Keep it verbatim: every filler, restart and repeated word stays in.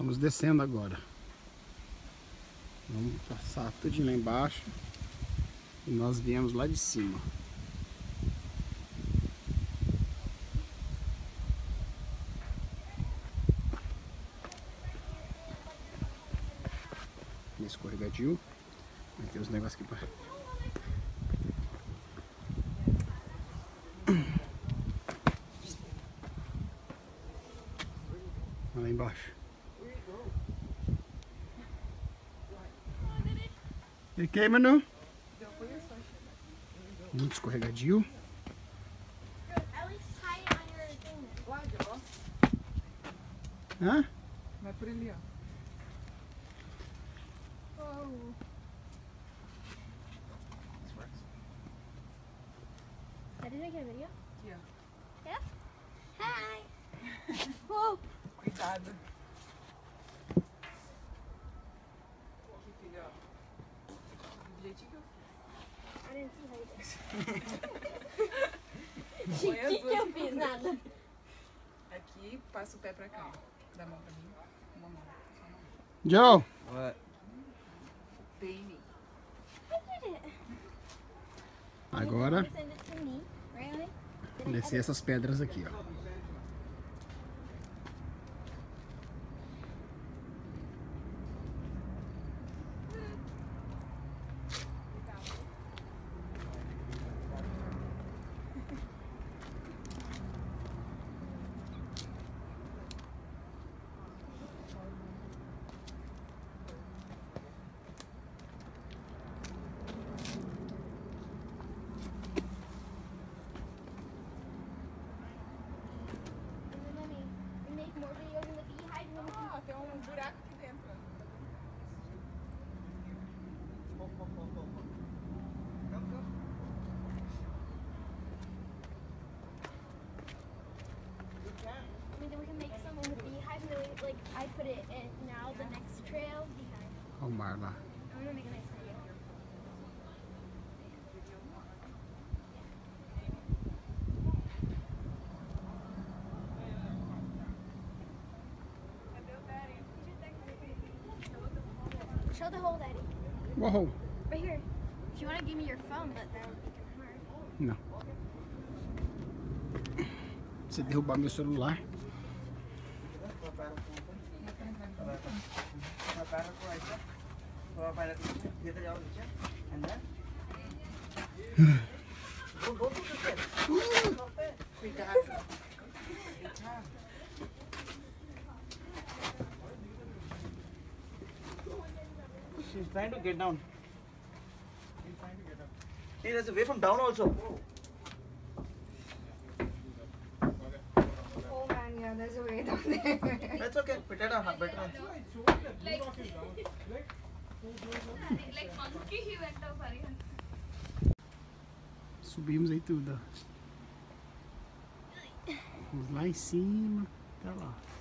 Estamos descendo agora. Vamos passar tudo lá embaixo. E nós viemos lá de cima. Escorregadio. Tem os negócios aqui para. Lá embaixo. E que, Manu? Muito escorregadio. Hã? Vai por ali, ó. Oh. Did I get a video? Yeah. Yeah? Hi! Whoa! Cuidado. Aqui, filho, ó. Do jeitinho que eu fiz. I didn't see how you did. O que que eu fiz? Nada. Aqui, passa o pé pra cá. Dá a mão pra mim. Uma mão. Joe! What? Baby. I did it. Agora, Send it to me, really? descer essas pedras aqui, ó. Ah, tem um buraco aqui dentro. I mean, then we can make some in the beehive, and then we, like, I put it in now the next trail behind. Olha o mar lá. I'm gonna make a nice video. Show the hole, Daddy. Uou! Right here. If you want to give me your phone, but that would be kind of hard. Não. Se derrubar meu celular. She's trying to get down. She's trying to get down. Hey, there's a way from down also. Oh man, yeah, there's a way down there. That's okay. Better, better. Like, like monkey, he went up very high. Subimos aí tudo, ó. Vamos lá em cima. Até lá.